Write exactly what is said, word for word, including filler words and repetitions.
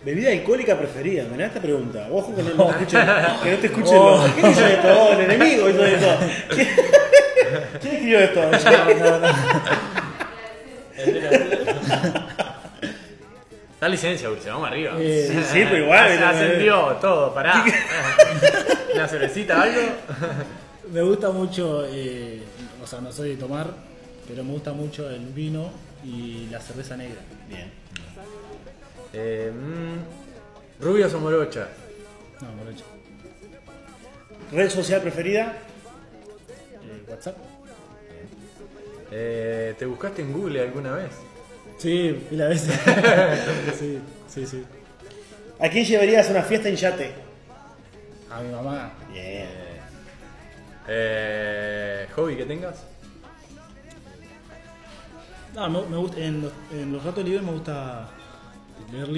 Bebida alcohólica preferida, mirá esta pregunta. Ojo que no, no, escuchen, que no te escuchen oh. los. ¿Quién hizo esto? Oh, el enemigo hizo esto. ¿Quién, ¿Quién escribió esto? No, no, no. Da licencia, Ursa, vamos arriba. Eh, sí, pero igual. Se ascendió todo, pará. ¿Una cervecita, algo? Me gusta mucho, eh, o sea, no soy de tomar, pero me gusta mucho el vino y la cerveza negra. Bien. Eh, mm, ¿Rubios o morocha? No, morocha. ¿Red social preferida? Eh, WhatsApp. Eh, ¿Te buscaste en Google alguna vez? Sí, y la vez. sí, sí, sí. ¿A quién llevarías a una fiesta en yate? A mi mamá. Bien. Eh, ¿Hobby que tengas? No, me, me gusta, en los, en los ratos libres me gusta leer libros.